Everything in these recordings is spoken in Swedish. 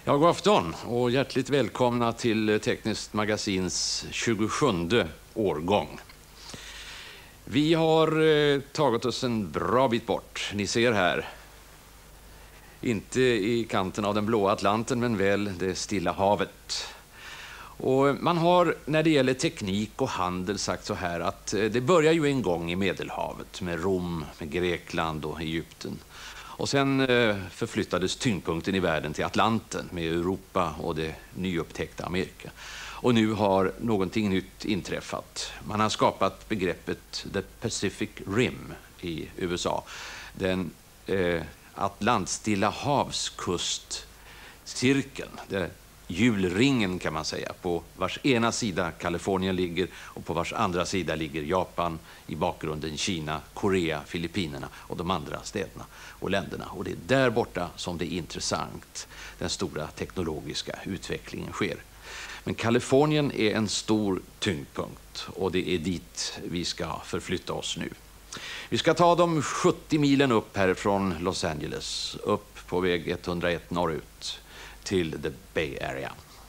Ja, god afton och hjärtligt välkomna till Tekniskt Magasins 27:e årgång. Vi har tagit oss en bra bit bort. Ni ser här. Inte i kanten av den blåa Atlanten men väl det Stilla havet. Och man har när det gäller teknik och handel sagt så här att det börjar ju en gång i Medelhavet med Rom, med Grekland och Egypten. Och sen förflyttades tyngdpunkten i världen till Atlanten med Europa och det nyupptäckta Amerika. Och nu har någonting nytt inträffat. Man har skapat begreppet The Pacific Rim i USA. Den Atlantstilla havskustcirkeln, hjulringen kan man säga, på vars ena sida Kalifornien ligger och på vars andra sida ligger Japan, i bakgrunden Kina, Korea, Filippinerna och de andra städerna och länderna. Och det är där borta som det är intressant, den stora teknologiska utvecklingen sker. Men Kalifornien är en stor tyngdpunkt och det är dit vi ska förflytta oss nu. Vi ska ta de 70 milen upp härifrån Los Angeles, upp på väg 101 norrut till the Bay Area.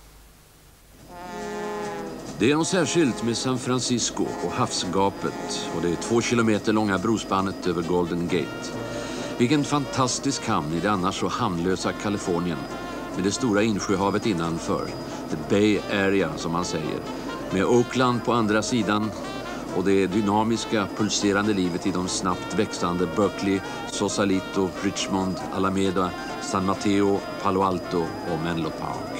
Det är något särskilt med San Francisco och havsgapet och det 2 kilometer långa brospannet över Golden Gate. Vilken fantastisk hamn i det annars så hamnlösa Kalifornien med det stora insjöhavet innanför, the Bay Area som man säger, med Oakland på andra sidan och det dynamiska pulserande livet i de snabbt växande Berkeley, Sausalito, Richmond, Alameda, San Mateo, Palo Alto och Menlo Park.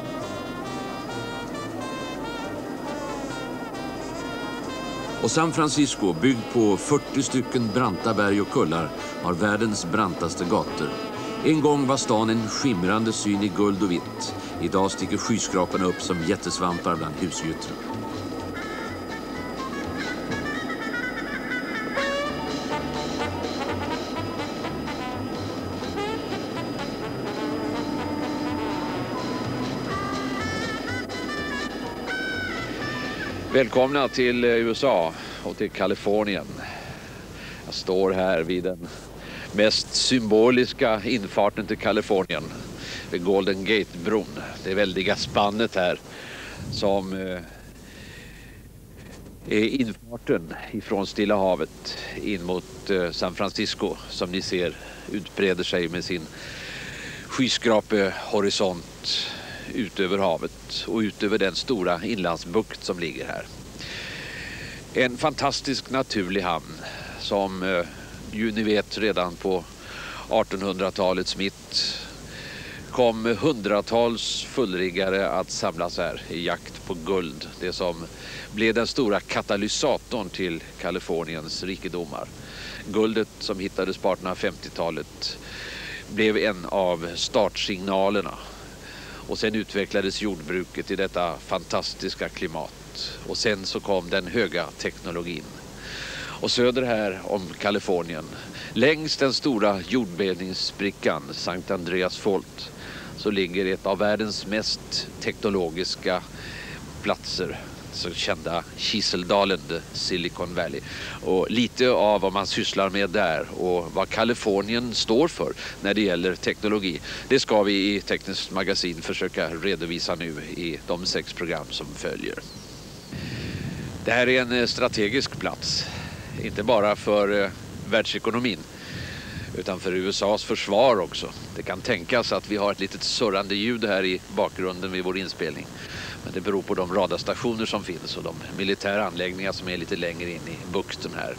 Och San Francisco, byggd på 40 stycken branta berg och kullar, har världens brantaste gator. En gång var stan en skimrande syn i guld och vitt. Idag sticker skyskraporna upp som jättesvampar bland husgyttren. Välkomna till USA och till Kalifornien. Jag står här vid den mest symboliska infarten till Kalifornien, vid Golden Gate-bron. Det väldiga spannet här som är infarten ifrån Stilla havet in mot San Francisco, som ni ser utbreder sig med sin skyskrapehorisont ut över havet och ut över den stora inlandsbukt som ligger här. En fantastisk naturlig hamn som ju ni vet redan på 1800-talets mitt kom hundratals fullriggare att samlas här i jakt på guld. Det som blev den stora katalysatorn till Kaliforniens rikedomar. Guldet som hittades på 1850-talet blev en av startsignalerna. Och sen utvecklades jordbruket i detta fantastiska klimat. Och sen så kom den höga teknologin. Och söder här om Kalifornien, längs den stora jordbävningssprickan Sankt Andreas Fault, så ligger ett av världens mest teknologiska platser, så kända Kiseldalen, Silicon Valley. Och lite av vad man sysslar med där och vad Kalifornien står för när det gäller teknologi, det ska vi i Tekniskt Magasin försöka redovisa nu i de 6 program som följer. Det här är en strategisk plats, inte bara för världsekonomin utan för USAs försvar också. Det kan tänkas att vi har ett litet surrande ljud här i bakgrunden vid vår inspelning. Men det beror på de radarstationer som finns och de militära anläggningar som är lite längre in i bukten här.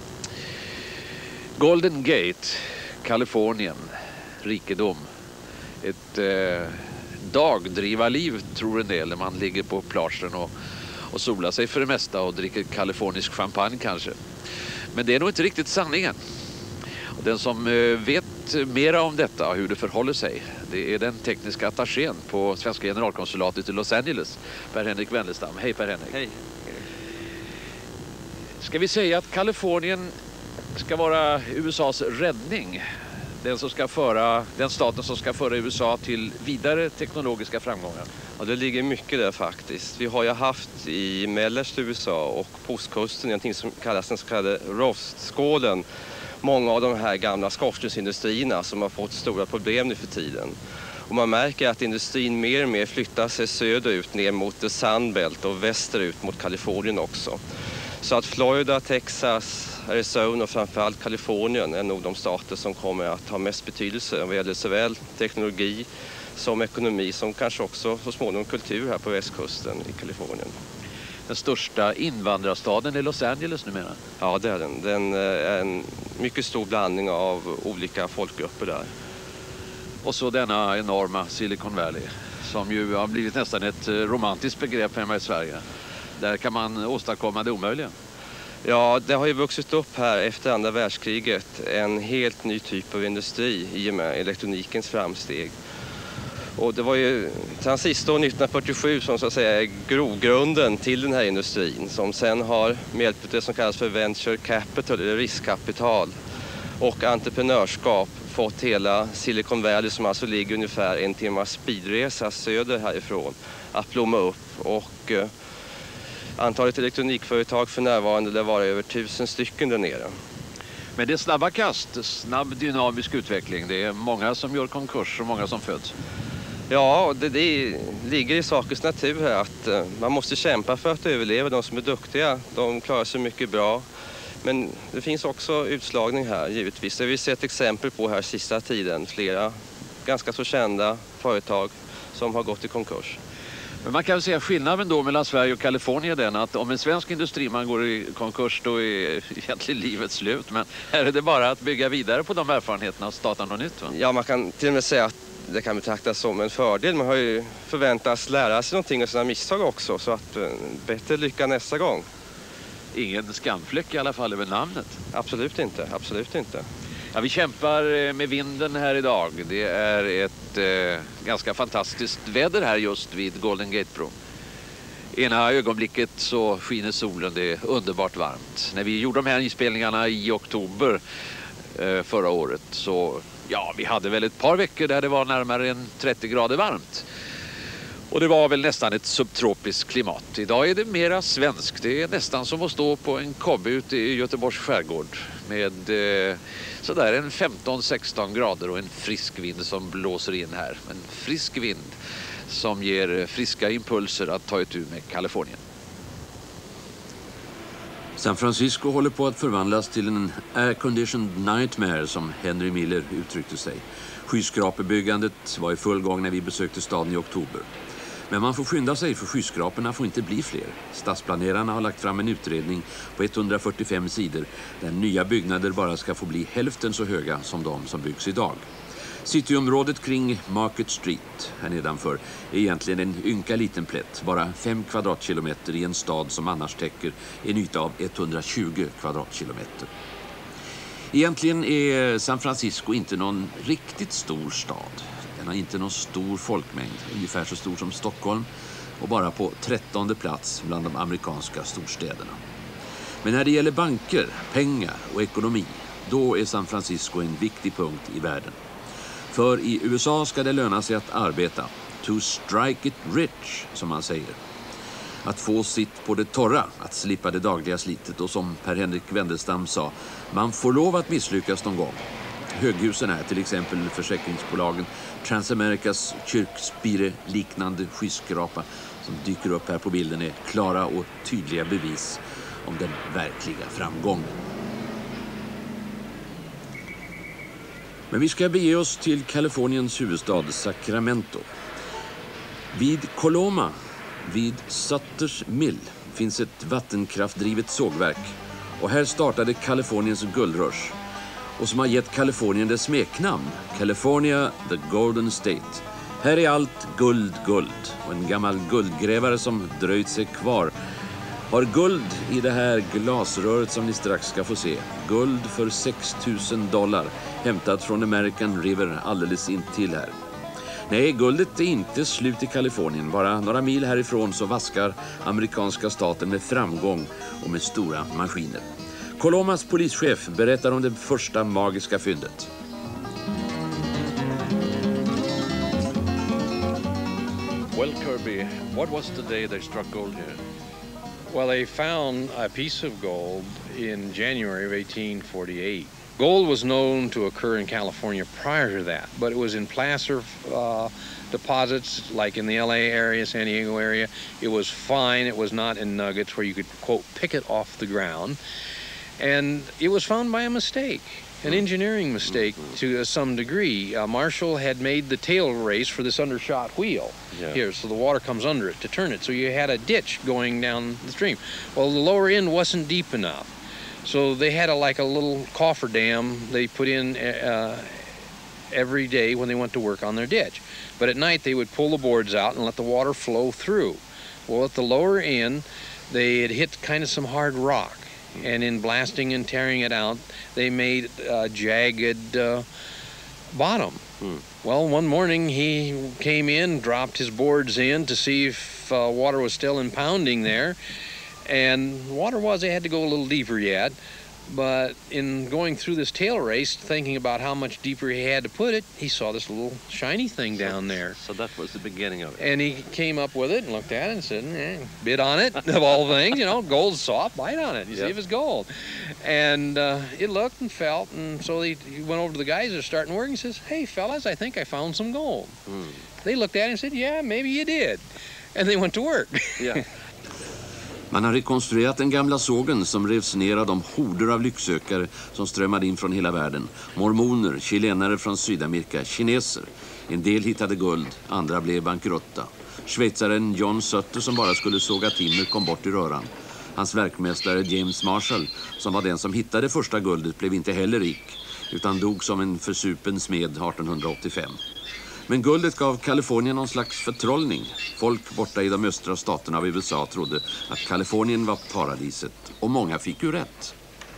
Golden Gate, Kalifornien, rikedom. Ett dagdrivarliv tror en del när man ligger på plagen och solar sig för det mesta och dricker kalifornisk champagne kanske. Men det är nog inte riktigt sanningen. Och den som vet mera om detta och hur det förhåller sig, det är den tekniska attachén på svenska generalkonsulatet i Los Angeles, Per-Henrik Wendelstam. Hej Per-Henrik. Hej. Ska vi säga att Kalifornien ska vara USAs räddning? Den staten som ska föra USA till vidare teknologiska framgångar? Ja, det ligger mycket där faktiskt. Vi har ju haft i mellersta USA och på ostkusten någonting som kallas den så kallade rostskålen. Många av de här gamla skorstensindustrierna som har fått stora problem nu för tiden. Och man märker att industrin mer och mer flyttar sig söderut ner mot the Sunbelt och västerut mot Kalifornien också. Så att Florida, Texas, Arizona och framförallt Kalifornien är nog de stater som kommer att ha mest betydelse vad gäller såväl teknologi som ekonomi som kanske också så småningom kultur här på västkusten i Kalifornien. Den största invandrarstaden är Los Angeles numera. Ja, det är den. Den är en mycket stor blandning av olika folkgrupper där. Och så denna enorma Silicon Valley som ju har blivit nästan ett romantiskt begrepp hemma i Sverige. Där kan man åstadkomma det omöjliga. Ja, det har ju vuxit upp här efter andra världskriget en helt ny typ av industri i och med elektronikens framsteg. Och det var ju transistor 1947 som så att säga är grogrunden till den här industrin som sen har med hjälp av det som kallas för venture capital eller riskkapital och entreprenörskap fått hela Silicon Valley som alltså ligger ungefär 1 timmas speedresa söder härifrån att blomma upp och antalet elektronikföretag för närvarande lär vara över 1000 stycken där nere. Men det är snabba kast, snabb dynamisk utveckling. Det är många som gör konkurs och många som föds. Ja, det ligger i sakens natur här att man måste kämpa för att överleva. De som är duktiga, de klarar sig mycket bra. Men det finns också utslagning här givetvis. Det har vi sett exempel på här sista tiden. Flera ganska så kända företag som har gått i konkurs. Men man kan väl säga skillnaden då mellan Sverige och Kalifornien är den att om en svensk industriman går i konkurs då är egentligen livet slut. Men här är det bara att bygga vidare på de erfarenheterna och starta något nytt, va? Ja, man kan till och med säga att det kan betraktas som en fördel. Man har ju förväntats lära sig någonting av sina misstag också så att bättre lycka nästa gång. Ingen skamfläck i alla fall över namnet. Absolut inte, absolut inte. Ja, vi kämpar med vinden här idag. Det är ett ganska fantastiskt väder här just vid Golden Gate-bron. Ena ögonblicket så skiner solen, det är underbart varmt. När vi gjorde de här inspelningarna i oktober förra året så ja, vi hade väl ett par veckor där det var närmare än 30 grader varmt. Och det var väl nästan ett subtropiskt klimat. Idag är det mera svenskt. Det är nästan som att stå på en kobbe ute i Göteborgs skärgård med sådär en 15-16 grader och en frisk vind som blåser in här. En frisk vind som ger friska impulser att ta itu med Kalifornien. San Francisco håller på att förvandlas till en air-conditioned nightmare som Henry Miller uttryckte sig. Skyskrapebyggandet var i full gång när vi besökte staden i oktober. Men man får skynda sig för skyskraporna får inte bli fler. Stadsplanerarna har lagt fram en utredning på 145 sidor där nya byggnader bara ska få bli hälften så höga som de som byggs idag. Cityområdet kring Market Street här nedanför är egentligen en ynka liten plätt, bara 5 kvadratkilometer i en stad som annars täcker en yta av 120 kvadratkilometer. Egentligen är San Francisco inte någon riktigt stor stad. Den har inte någon stor folkmängd, ungefär så stor som Stockholm och bara på 13:e plats bland de amerikanska storstäderna. Men när det gäller banker, pengar och ekonomi, då är San Francisco en viktig punkt i världen. För i USA ska det löna sig att arbeta. To strike it rich, som man säger. Att få sitt på det torra, att slippa det dagliga slitet. Och som Per-Henrik Wendelstam sa, man får lov att misslyckas någon gång. Höghusen är till exempel försäkringsbolagen Transamericas kyrkspire-liknande skyskrapa som dyker upp här på bilden är klara och tydliga bevis om den verkliga framgången. Men vi ska bege oss till Kaliforniens huvudstad Sacramento. Vid Coloma, vid Sutters Mill, finns ett vattenkraftdrivet sågverk. Och här startade Kaliforniens guldrush. Och som har gett Kalifornien dess smeknamn, California the Golden State. Här är allt guld, guld. Och en gammal guldgrävare som dröjt sig kvar har guld i det här glasröret som ni strax ska få se. Guld för $6,000 hämtat från American River alldeles intill här. Nej, guldet är inte slut i Kalifornien. Bara några mil härifrån så vaskar amerikanska staten med framgång och med stora maskiner. Colomas polischef berättar om det första magiska fyndet. Well, Kirby, what was the day they struck gold here? Well, they found a piece of gold in January of 1848. Gold was known to occur in California prior to that, but it was in placer deposits like in the LA area, San Diego area. It was fine. It was not in nuggets where you could, quote, pick it off the ground. And it was found by a mistake, an engineering mistake to some degree. Marshall had made the tail race for this undershot wheel here, so the water comes under it to turn it. So you had a ditch going down the stream. Well, the lower end wasn't deep enough. So they had like a little cofferdam they put in every day when they went to work on their ditch. But at night they would pull the boards out and let the water flow through. Well, at the lower end, they had hit kind of some hard rock. And in blasting and tearing it out, they made a jagged bottom. Well, one morning he came in, dropped his boards in to see if water was still impounding there. And water was, they had to go a little deeper yet. But in going through this tail race, thinking about how much deeper he had to put it, he saw this little shiny thing down there. So that was the beginning of it. And he came up with it and looked at it and said, bid on it, of all things, you know, gold's soft, bite on it, you see if it's gold. And it looked and felt, and so he went over to the guys that are starting work and says, hey, fellas, I think I found some gold. They looked at him and said, yeah, maybe you did. And they went to work. Man har rekonstruerat den gamla sågen som revs ner av de horder av lycksökare som strömmade in från hela världen. Mormoner, chilenare från Sydamerika, kineser. En del hittade guld, andra blev bankrutta. Schweizaren John Sutter som bara skulle såga timmer kom bort i röran. Hans verkmästare James Marshall, som var den som hittade första guldet, blev inte heller rik utan dog som en försupen smed 1885. Men guldet gav Kalifornien någon slags förtrollning. Folk borta i de östra staterna av USA trodde att Kalifornien var paradiset. Och många fick ju rätt.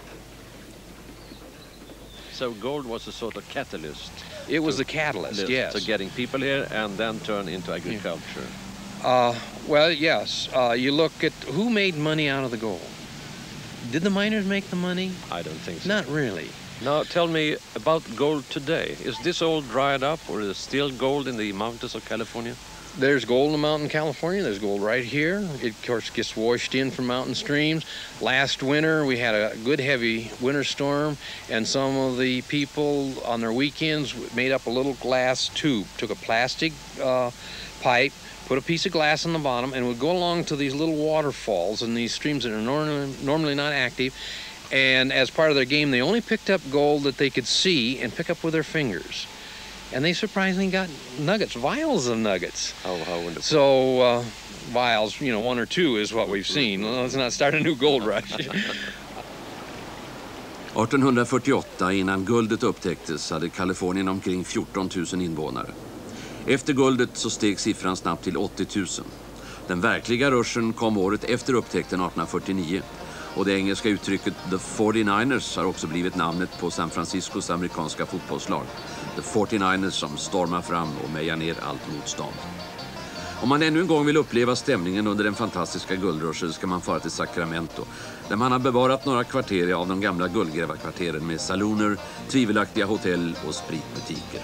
So gold was a sort of catalyst. It was the catalyst, yes. So getting people here and then turn into agriculture. Well, yes. You look at who made money out of the gold. Did the miners make the money? I don't think so. Not really. Now tell me about gold today. Is this all dried up or is there still gold in the mountains of California? There's gold in the mountain California. There's gold right here. It, of course, gets washed in from mountain streams. Last winter, we had a good heavy winter storm, and some of the people on their weekends made up a little glass tube, took a plastic pipe, put a piece of glass on the bottom, and would go along to these little waterfalls in these streams that are normally not active. And as part of their game, they only picked up gold that they could see and pick up with their fingers. And they surprisingly got nuggets, vials of nuggets. Oh, how wonderful. So vials, you know, 1 or 2 is what we've seen. Let's not start a new gold rush. 1848, innan guldet upptäcktes, hade Kalifornien omkring 14 000 invånare. Efter guldet så steg siffran snabbt till 80 000. Den verkliga rushen kom året efter upptäckten 1849. Och det engelska uttrycket The 49ers har också blivit namnet på San Franciscos amerikanska fotbollslag. The 49ers som stormar fram och mejar ner allt motstånd. Om man ännu en gång vill uppleva stämningen under den fantastiska guldrushen ska man fara till Sacramento, där man har bevarat några kvarter av de gamla guldgrävarkvarteren med saloner, tvivelaktiga hotell och spritbutiker.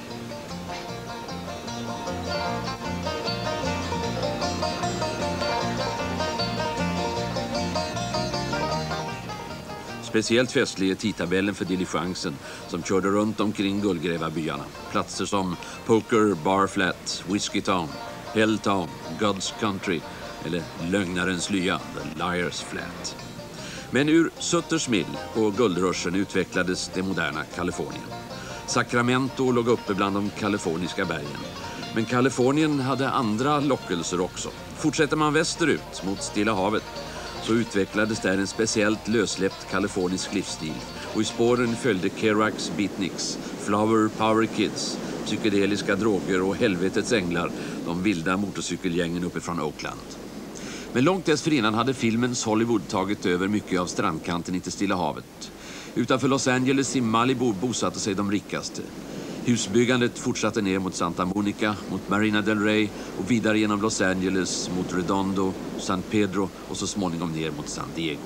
Speciellt festlig är tidtabellen för diligensen som körde runt omkring guldgrävarbyarna. Platser som Poker, Bar Flat, Whiskey Town, Hell Town, God's Country eller Lögnarens lya, The Liar's Flat. Men ur Sutters mill och guldrushen utvecklades det moderna Kalifornien. Sacramento låg uppe bland de kaliforniska bergen. Men Kalifornien hade andra lockelser också. Fortsätter man västerut mot Stilla havet så utvecklades där en speciellt lössläppt kalifornisk livsstil och i spåren följde Kerouacs beatniks, Flower Power Kids, psykedeliska droger och helvetets änglar, de vilda motorcykelgängen uppifrån Oakland. Men långt dessförinnan hade filmens Hollywood tagit över mycket av strandkanten i Stilla havet. Utanför Los Angeles i Malibu bosatte sig de rikaste. Husbyggandet fortsatte ner mot Santa Monica, mot Marina del Rey och vidare genom Los Angeles mot Redondo, San Pedro och så småningom ner mot San Diego.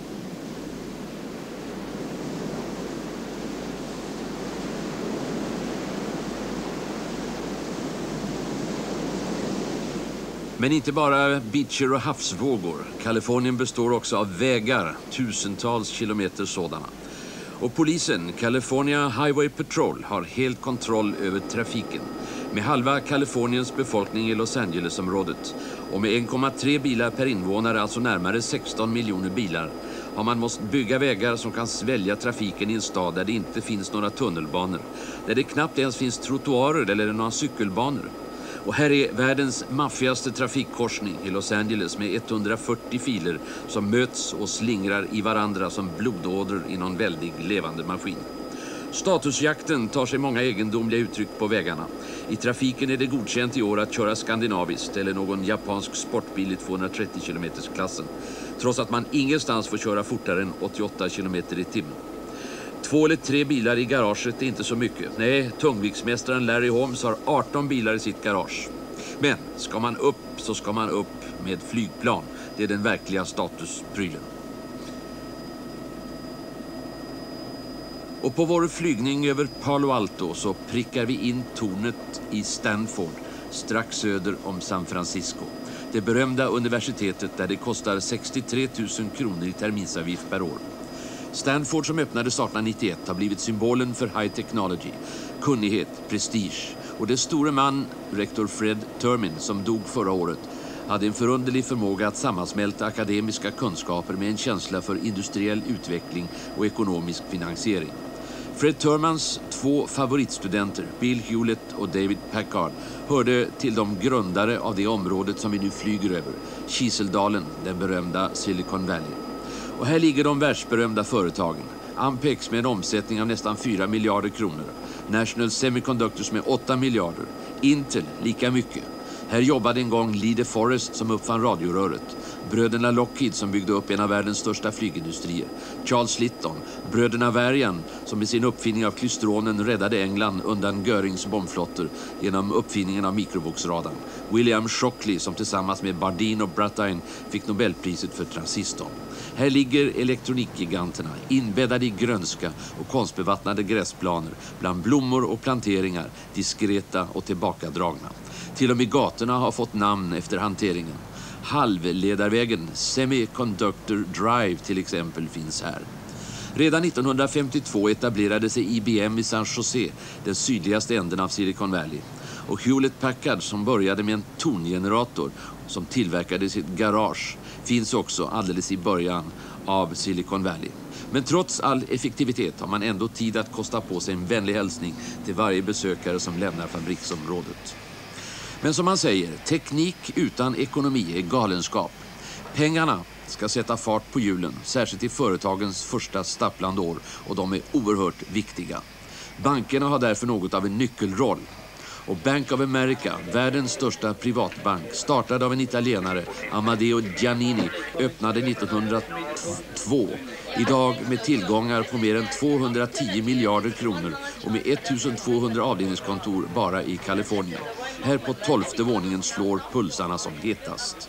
Men inte bara beacher och havsvågor. Kalifornien består också av vägar, tusentals kilometer sådana. Och polisen, California Highway Patrol, har helt kontroll över trafiken. Med halva Kaliforniens befolkning i Los Angeles-området och med 1,3 bilar per invånare, alltså närmare 16 miljoner bilar, har man måste bygga vägar som kan svälja trafiken i en stad där det inte finns några tunnelbanor, där det knappt ens finns trottoarer eller några cykelbanor. Och här är världens maffigaste trafikkorsning i Los Angeles med 140 filer som möts och slingrar i varandra som blodådror i någon väldig levande maskin. Statusjakten tar sig många egendomliga uttryck på vägarna. I trafiken är det godkänt i år att köra skandinaviskt eller någon japansk sportbil i 230 km-klassen, trots att man ingenstans får köra fortare än 88 km i timmen. 2 eller 3 bilar i garaget är inte så mycket. Nej, tungviktsmästaren Larry Holmes har 18 bilar i sitt garage. Men ska man upp så ska man upp med flygplan. Det är den verkliga statusprylen. Och på vår flygning över Palo Alto så prickar vi in tornet i Stanford, strax söder om San Francisco. Det berömda universitetet där det kostar 63 000 kronor i terminsavgift per år. Stanford, som öppnades 1891, har blivit symbolen för high technology, kunnighet, prestige. Och det store man, rektor Fred Terman, som dog förra året, hade en förunderlig förmåga att sammansmälta akademiska kunskaper med en känsla för industriell utveckling och ekonomisk finansiering. Fred Termans 2 favoritstudenter, Bill Hewlett och David Packard, hörde till de grundare av det området som vi nu flyger över, Kiseldalen, den berömda Silicon Valley. Och här ligger de världsberömda företagen. Ampex med en omsättning av nästan 4 miljarder kronor. National Semiconductors med 8 miljarder. Intel lika mycket. Här jobbade en gång Lee De Forest som uppfann radioröret. Bröderna Lockheed som byggde upp en av världens största flygindustrier. Charles Litton. Bröderna Varian som med sin uppfinning av klystronen räddade England undan Görings bombflotter genom uppfinningen av mikrovågsradarn. William Shockley som tillsammans med Bardeen och Brattain fick Nobelpriset för transistorn. Här ligger elektronikgiganterna inbäddade i grönska och konstbevattnade gräsplaner bland blommor och planteringar, diskreta och tillbakadragna. Till och med gatorna har fått namn efter hanteringen. Halvledarvägen, Semiconductor Drive till exempel, finns här. Redan 1952 etablerade sig IBM i San Jose, den sydligaste änden av Silicon Valley. Och Hewlett Packard, som började med en tongenerator som tillverkade sitt garage, finns också alldeles i början av Silicon Valley. Men trots all effektivitet har man ändå tid att kosta på sig en vänlig hälsning till varje besökare som lämnar fabriksområdet. Men som man säger, teknik utan ekonomi är galenskap. Pengarna ska sätta fart på hjulen, särskilt i företagens första stapplande år, och de är oerhört viktiga. Bankerna har därför något av en nyckelroll. Och Bank of America, världens största privatbank, startad av en italienare, Amadeo Giannini, öppnade 1902. Idag med tillgångar på mer än 210 miljarder kronor och med 1200 avdelningskontor bara i Kalifornien. Här på 12:e våningen slår pulsarna som hetast.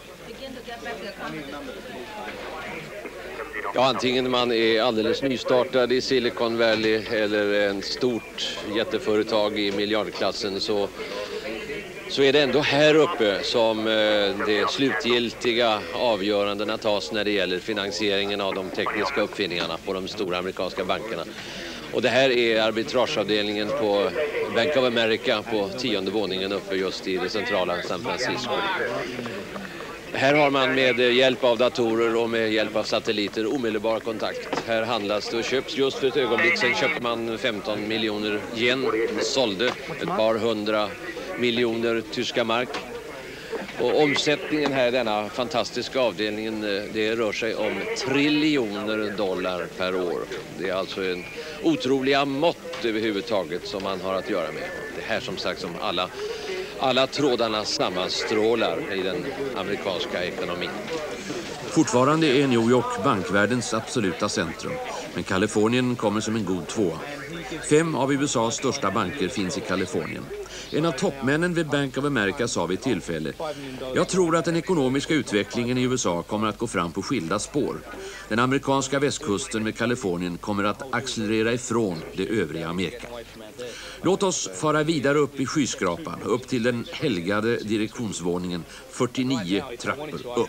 Ja, antingen man är alldeles nystartad i Silicon Valley eller en stort jätteföretag i miljardklassen, så är det ändå här uppe som det slutgiltiga avgörandena tas när det gäller finansieringen av de tekniska uppfinningarna på de stora amerikanska bankerna. Och det här är arbitrageavdelningen på Bank of America på 10:e våningen uppe just i det centrala San Francisco. Här har man med hjälp av datorer och med hjälp av satelliter omedelbar kontakt. Här handlas det och köps just för ett ögonblick. Sen köpte man 15 miljoner yen, sålde ett par 100 miljoner tyska mark. Och omsättningen här i denna fantastiska avdelningen, det rör sig om triljoner dollar per år. Det är alltså en otroliga mått överhuvudtaget som man har att göra med. Det här som sagt som alla trådarna sammanstrålar i den amerikanska ekonomin. Fortfarande är New York bankvärldens absoluta centrum, men Kalifornien kommer som en god tvåa. 5 av USAs största banker finns i Kalifornien. En av toppmännen vid Bank of America sa vid tillfälle: "Jag tror att den ekonomiska utvecklingen i USA kommer att gå fram på skilda spår. Den amerikanska västkusten med Kalifornien kommer att accelerera ifrån det övriga Amerika." Låt oss fara vidare upp i skyskrapan, upp till den helgade direktionsvåningen, 49 trappor upp.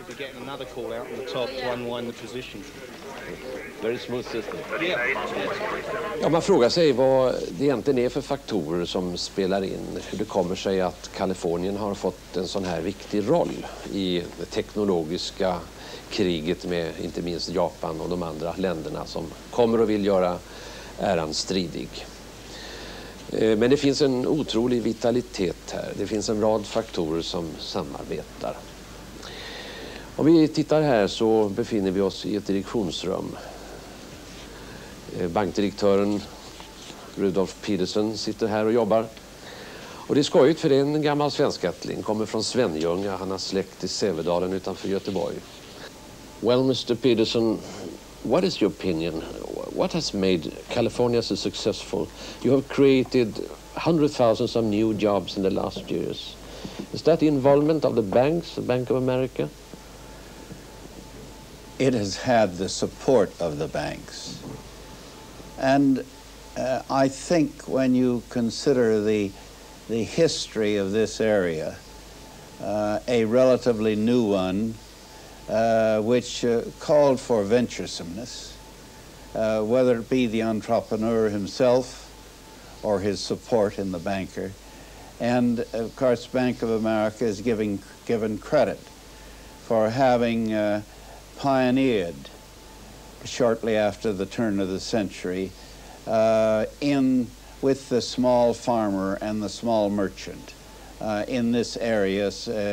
Ja, man frågar sig vad det egentligen är för faktorer som spelar in. Hur det kommer sig att Kalifornien har fått en sån här viktig roll i det teknologiska kriget med inte minst Japan och de andra länderna som kommer och vill göra äran stridig. Men det finns en otrolig vitalitet här. Det finns en rad faktorer som samarbetar. Om vi tittar här så befinner vi oss i ett direktionsrum. Bankdirektören Rudolf Peterson sitter här och jobbar. Och det är skojigt för det är en gammal svenskättling, kommer från Svenljunga, han har släkt i Sävedalen utanför Göteborg. Well, Mr. Peterson, what is your opinion? What has made California so successful? You have created 100,000 of new jobs in the last years. Is that the involvement of the banks, the Bank of America? It has had the support of the banks. And I think when you consider the history of this area, a relatively new one, which called for venturesomeness, whether it be the entrepreneur himself or his support in the banker. And of course, Bank of America is given credit for having pioneered shortly after the turn of the century with the small farmer and the small merchant in this area.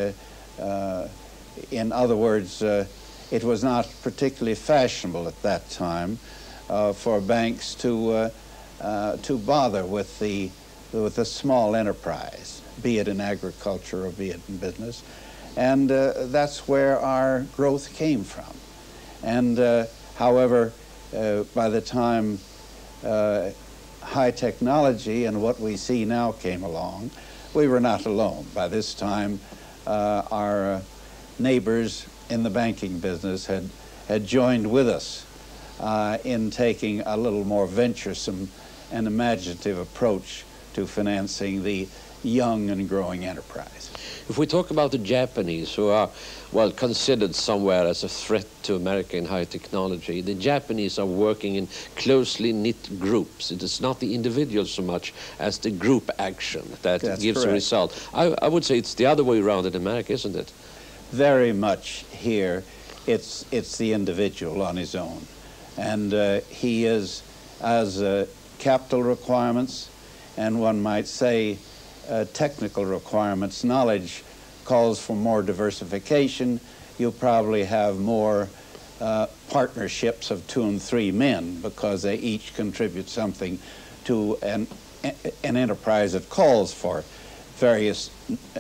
In other words, it was not particularly fashionable at that time for banks to bother with the small enterprise, be it in agriculture or be it in business, and that's where our growth came from. And however, by the time high technology and what we see now came along, we were not alone. By this time, our neighbors in the banking business had joined with us in taking a little more venturesome and imaginative approach to financing the young and growing enterprise. If we talk about the Japanese, who are, well, considered somewhere as a threat to America in high technology, the Japanese are working in closely knit groups. It is not the individual so much as the group action that That's gives correct. a result. I would say it's the other way around in America, isn't it? Very much here, it's the individual on his own. And he is, as capital requirements, and one might say technical requirements, knowledge calls for more diversification. You probably have more partnerships of 2 and 3 men because they each contribute something to an enterprise that calls for various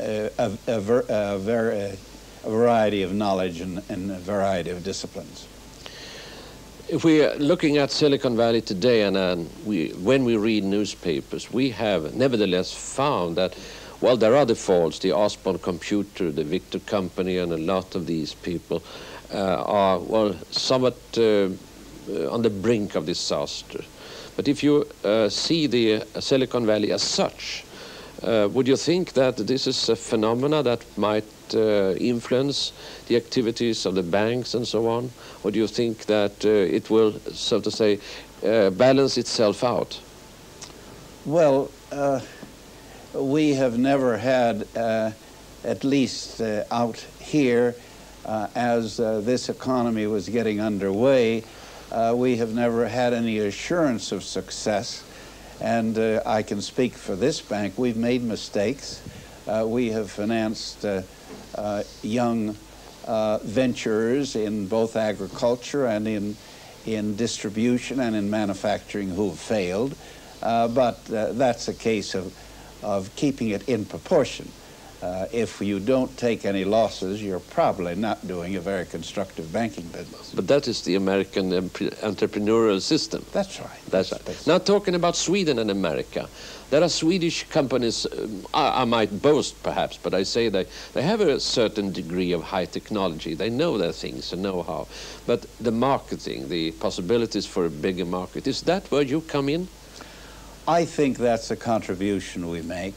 a variety of knowledge and a variety of disciplines. If we are looking at Silicon Valley today, and when we read newspapers, we have nevertheless found that, well, there are the faults. The Osborne Computer, the Victor Company, and a lot of these people are, well, somewhat on the brink of disaster. But if you see the Silicon Valley as such, would you think that this is a phenomena that might influence the activities of the banks and so on? Or do you think that it will, so to say, balance itself out? Well, we have never had, at least out here, as this economy was getting underway, we have never had any assurance of success. And I can speak for this bank. We've made mistakes. We have financed young venturers in both agriculture and in distribution and in manufacturing who have failed. But that's a case of keeping it in proportion. If you don't take any losses, you're probably not doing a very constructive banking business. But that is the American entrepreneurial system. That's right. That's right. Now, talking about Sweden and America, there are Swedish companies, I might boast perhaps, but I say they have a certain degree of high technology. They know their things and know-how. But the marketing, the possibilities for a bigger market, is that where you come in? I think that's a contribution we make.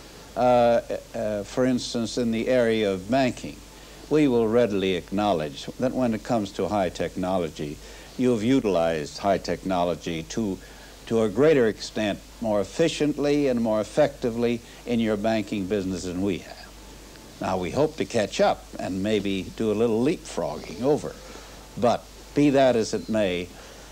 For instance, in the area of banking, we will readily acknowledge that when it comes to high technology, you have utilized high technology to a greater extent, more efficiently and more effectively in your banking business than we have. Now, we hope to catch up and maybe do a little leapfrogging over. But be that as it may,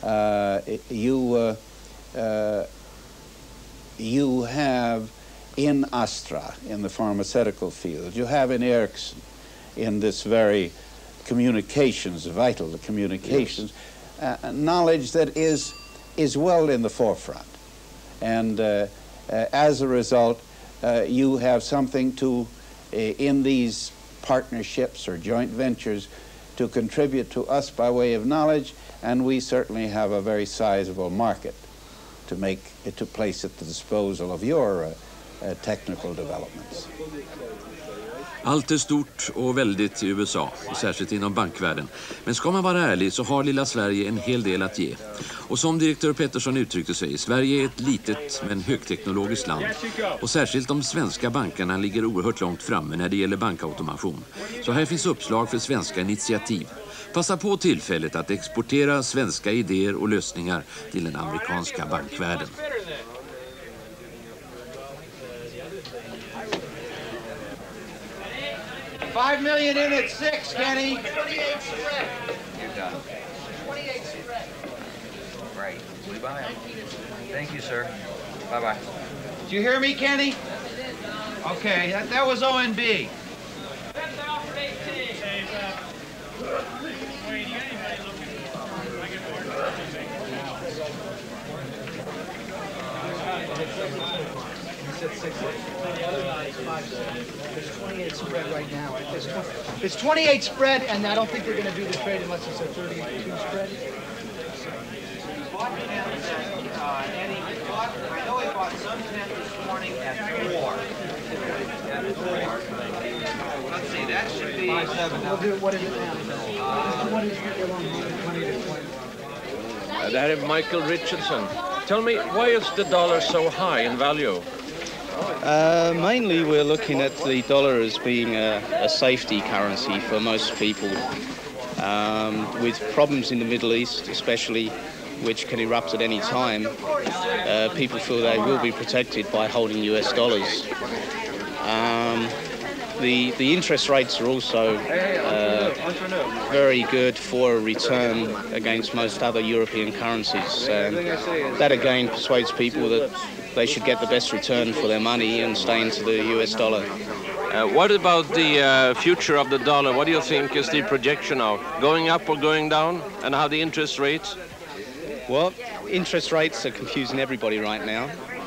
you have in Astra, in the pharmaceutical field, you have in Ericsson, in this very communications, vital communications, knowledge that is well in the forefront. And as a result, you have something to, in these partnerships or joint ventures, to contribute to us by way of knowledge, and we certainly have a very sizable market to place at the disposal of your technical developments. Allt är stort och väldigt i USA, särskilt inom bankvärlden. Men ska man vara ärlig så har lilla Sverige en hel del att ge. Och som direktör Pettersson uttryckte sig, Sverige är ett litet men högteknologiskt land. Och särskilt de svenska bankerna ligger oerhört långt framme när det gäller bankautomation. Så här finns uppslag för svenska initiativ. Passa på tillfället att exportera svenska idéer och lösningar till den amerikanska bankvärlden. $5 million in at 6, Kenny. 28 spread. You're done. 28 spread. Right. We buy them. Thank you, sir. Bye-bye. Did you hear me, Kenny? Okay, that was ONB. There's 28 spread right now. It's 28 spread, and I don't think they're going to do the trade unless it's a 32 spread. I know he bought some tent this morning at 4. Let's see, that should be... We'll do what is it now? What is it on 20 to 20? That is Michael Richardson. Tell me, why is the dollar so high in value? Mainly we're looking at the dollar as being a safety currency for most people. With problems in the Middle East, especially, which can erupt at any time, people feel they will be protected by holding US dollars. The interest rates are also very good for a return against most other European currencies. And that again persuades people that they should get the best return for their money and stay into the US dollar. What about the future of the dollar? What do you think is the projection of going up or going down, and how the interest rates? Well, interest rates are confusing everybody right now.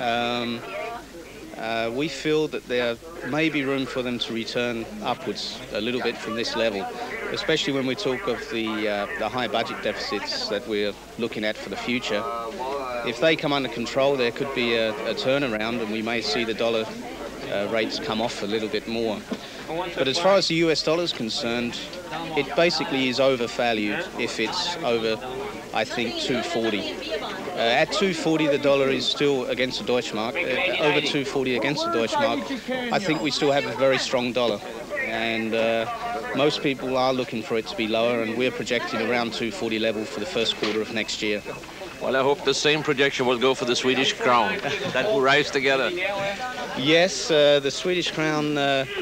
We feel that there may be room for them to return upwards a little bit from this level, especially when we talk of the high budget deficits that we're looking at for the future. If they come under control, there could be a turnaround, and we may see the dollar rates come off a little bit more. But as far as the US dollar is concerned, it basically is overvalued if it's over, I think, 240. At 240, the dollar is still against the Deutschmark. Over 240 against the Deutschmark, I think we still have a very strong dollar. And most people are looking for it to be lower, and we're projecting around 240 level for the first quarter of next year. Well, I hope the same projection will go for the Swedish crown. That will rise together. Yes, the Swedish crown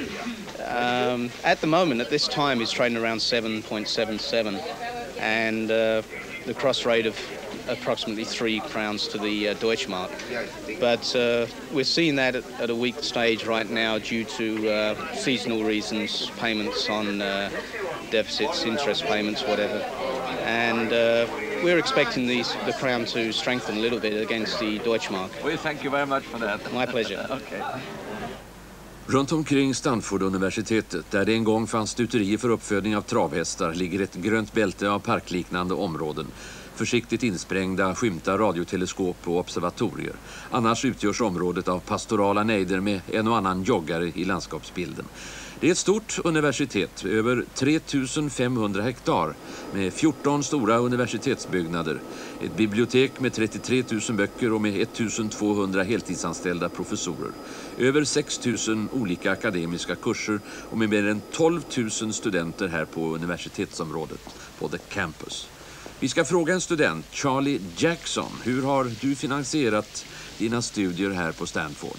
at the moment, at this time, is trading around 7.77, and the cross rate of approximately 3 crowns to the Deutschmark. But we're seeing that at a weak stage right now due to seasonal reasons, payments on deficits, interest payments, whatever. And we're expecting the crown to strengthen a little bit against the Deutschmark. Well, thank you very much for that. My pleasure. Okay. Runt omkring Stanford-universitetet, där det en gång fanns stuterier för uppfödning av travhästar, ligger ett grönt bälte av parkliknande områden. Försiktigt insprängda skymtar radioteleskop och observatorier. Annars utgörs området av pastorala nejder med en och annan joggare i landskapsbilden. Det är ett stort universitet, över 3500 hektar med 14 stora universitetsbyggnader, ett bibliotek med 33 000 böcker och med 1200 heltidsanställda professorer, över 6 000 olika akademiska kurser och med mer än 12 000 studenter här på universitetsområdet, på The Campus. Vi ska fråga en student, Charlie Jackson, hur har du finansierat dina studier här på Stanford?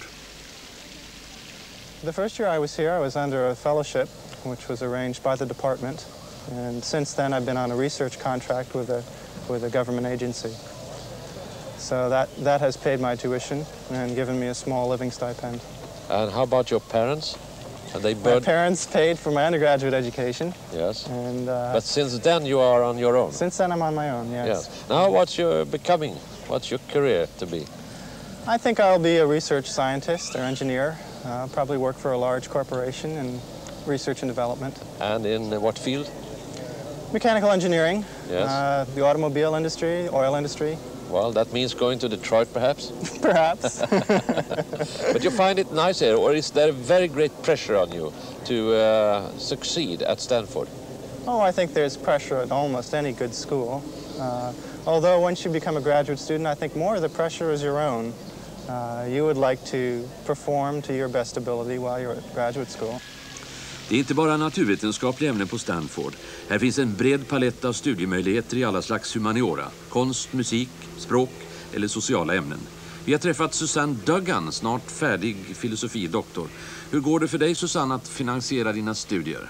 The first year I was here, I was under a fellowship, which was arranged by the department. And since then, I've been on a research contract with a government agency. So that has paid my tuition and given me a small living stipend. And how about your parents? Are they My parents paid for my undergraduate education. Yes. And but since then, you are on your own? Since then, I'm on my own, yes. Now, what's your career to be? I think I'll be a research scientist or engineer. I'll probably work for a large corporation in research and development. And in what field? Mechanical engineering, yes. The automobile industry, oil industry. Well, that means going to Detroit, perhaps? Perhaps. But you find it nice here, or is there very great pressure on you to succeed at Stanford? Oh, I think there's pressure at almost any good school. Although once you become a graduate student, I think more of the pressure is your own. You would like to perform to your best ability while you're at graduate school. Det är inte bara naturvetenskapliga ämnen på Stanford. Här finns en bred palett av studiemöjligheter i alla slags humaniora. Konst, musik, språk eller sociala ämnen. Vi har träffat Susanne Duggan, snart färdig filosofidoktor. Hur går det för dig, Susanne, att finansiera dina studier?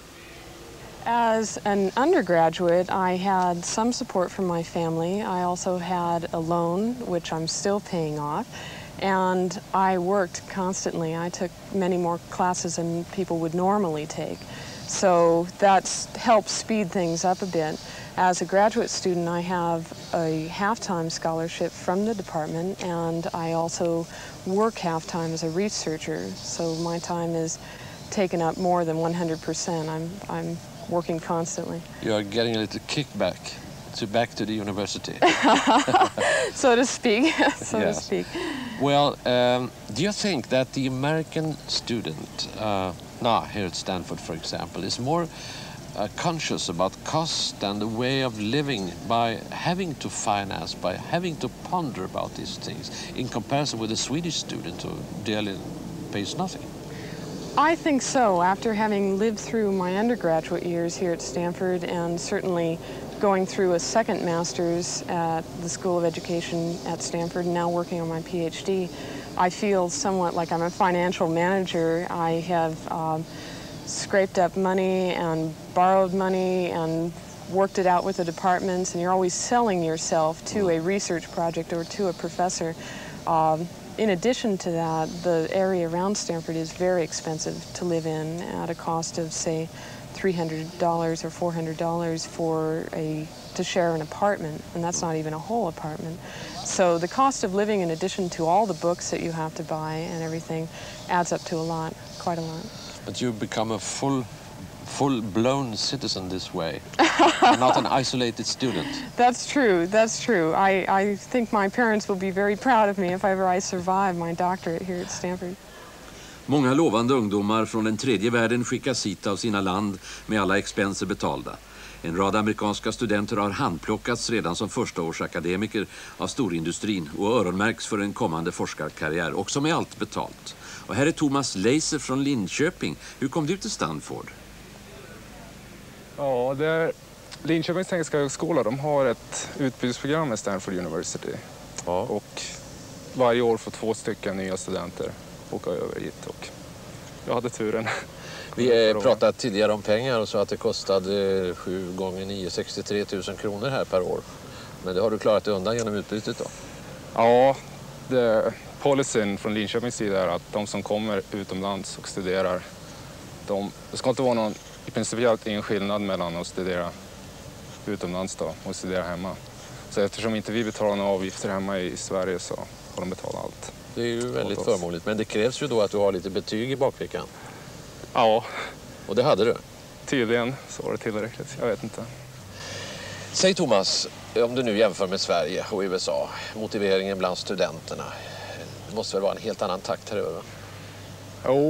As an undergraduate, I had some support from my family. I also had a loan, which I'm still paying off. And I worked constantly. I took many more classes than people would normally take. So that's helped speed things up a bit. As a graduate student, I have a half-time scholarship from the department, and I also work half-time as a researcher. So my time is taken up more than 100%. I'm working constantly. You are getting a little kickback back to the university. So to speak. To speak. Well, do you think that the American student, now here at Stanford, for example, is more conscious about cost and the way of living by having to finance, by having to ponder about these things, in comparison with a Swedish student who daily pays nothing? I think so. After having lived through my undergraduate years here at Stanford and certainly going through a second master's at the School of Education at Stanford and now working on my PhD, I feel somewhat like I'm a financial manager. I have scraped up money and borrowed money and worked it out with the departments, and you're always selling yourself to a research project or to a professor. In addition to that, the area around Stanford is very expensive to live in at a cost of, say, $300 or $400 to share an apartment, and that's not even a whole apartment. So the cost of living, in addition to all the books that you have to buy and everything, adds up to a lot, quite a lot. But you become a full-blown citizen this way, and not an isolated student. That's true, that's true. I think my parents will be very proud of me if ever I survive my doctorate here at Stanford. Många lovande ungdomar från den tredje världen skickas hit av sina land med alla expenser betalda. En rad amerikanska studenter har handplockats redan som förstaårsakademiker av storindustrin och öronmärks för en kommande forskarkarriär, också med allt betalt. Och här är Thomas Leiser från Linköping. Hur kom du till Stanford? Ja, Linköpings tekniska högskola, de har ett utbytesprogram med Stanford University. Ja. Och varje år får 2 stycken nya studenter åka över hit, och jag hade turen. Vi pratade tidigare om pengar och så att det kostade 7 gånger 9, 63 000 kronor här per år. Men det har du klarat dig undan genom utbytet då? Ja, policyn från Linköpings sida är att de som kommer utomlands och studerar, det ska inte vara någon i principiellt ingen skillnad mellan att studera utomlands då och studera hemma. Så eftersom inte vi betalar några avgifter hemma i Sverige så har de betalat allt. Det är ju väldigt förmånligt, men det krävs ju då att du har lite betyg i bakfickan. Ja. Och det hade du? Tydligen så var det tillräckligt, jag vet inte. Säg Thomas, om du nu jämför med Sverige och USA, motiveringen bland studenterna, det måste väl vara en helt annan takt här över? Jo,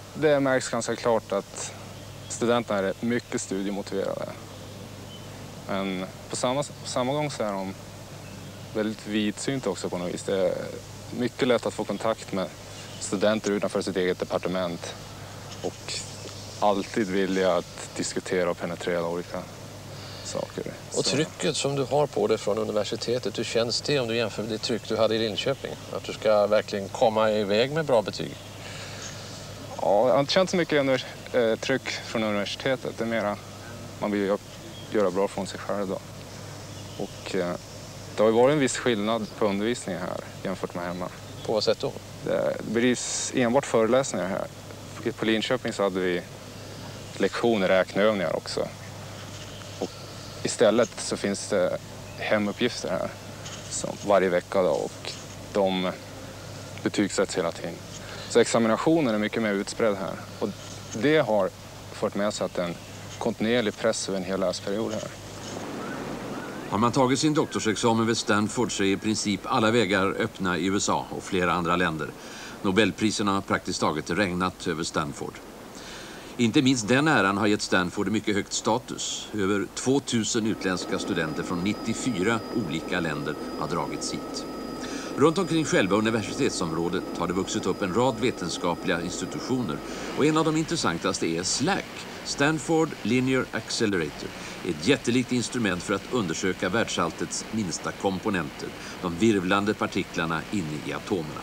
det märks ganska klart att studenterna är mycket studiemotiverade. Men på samma gång så är de väldigt vidsynta också på något vis. Det är mycket lätt att få kontakt med studenter utanför sitt eget departement och alltid vilja att diskutera och penetrera olika saker. Och trycket som du har på dig från universitetet, hur känns det om du jämför med det tryck du hade i Linköping? Att du ska verkligen komma iväg med bra betyg? Ja, jag har inte känt så mycket tryck från universitetet. Det är mera man vill göra bra från sig själv då. Och det har ju varit en viss skillnad på undervisningen här jämfört med hemma. På vad sätt då? Det bedrivs enbart föreläsningar här. På Linköping så hade vi lektioner, räkneövningar också. Och istället så finns det hemuppgifter här som varje vecka då, och de betygsätts hela tiden. Så examinationen är mycket mer utspridd här. Och det har fört med sig att en kontinuerlig press över en hel läsperiod här. Har man tagit sin doktorsexamen vid Stanford så är i princip alla vägar öppna i USA och flera andra länder. Nobelpriserna har praktiskt taget regnat över Stanford. Inte minst den äran har gett Stanford mycket högt status. Över 2000 utländska studenter från 94 olika länder har dragits hit. Runt omkring själva universitetsområdet har det vuxit upp en rad vetenskapliga institutioner och en av de intressantaste är SLAC, Stanford Linear Accelerator, ett jättelikt instrument för att undersöka världsalltets minsta komponenter, de virvlande partiklarna inne i atomerna.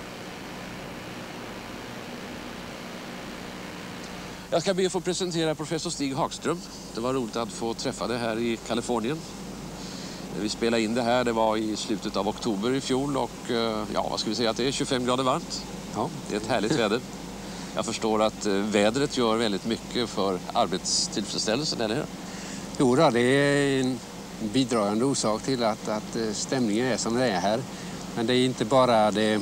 Jag ska be att få presentera professor Stig Hagström. Det var roligt att få träffa dig här i Kalifornien. Vi spelade in det här, det var i slutet av oktober i fjol och ja, vad ska vi säga att det är 25 grader varmt. Ja, det är ett härligt väder. Jag förstår att vädret gör väldigt mycket för arbetstillfredsställelsen, eller hur? Jo då, det är en bidragande orsak till att stämningen är som det är här. Men det är inte bara det